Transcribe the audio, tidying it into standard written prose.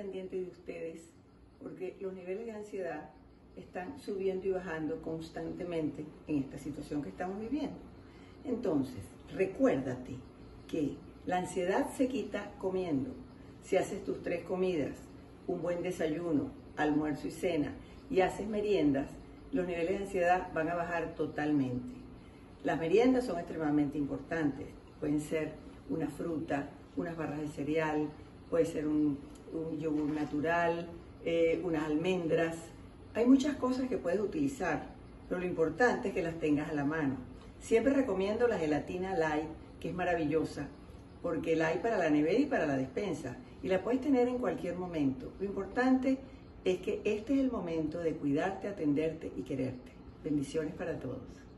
pendiente de ustedes porque los niveles de ansiedad están subiendo y bajando constantemente en esta situación que estamos viviendo. Entonces, recuérdate que la ansiedad se quita comiendo. Si haces tus 3 comidas, un buen desayuno, almuerzo y cena, y haces meriendas, los niveles de ansiedad van a bajar totalmente. Las meriendas son extremadamente importantes. Pueden ser una fruta, unas barras de cereal, puede ser un yogur natural, unas almendras. Hay muchas cosas que puedes utilizar, pero lo importante es que las tengas a la mano. Siempre recomiendo la gelatina light, que es maravillosa, porque la hay para la nevera y para la despensa, y la puedes tener en cualquier momento. Lo importante es que este es el momento de cuidarte, atenderte y quererte. Bendiciones para todos.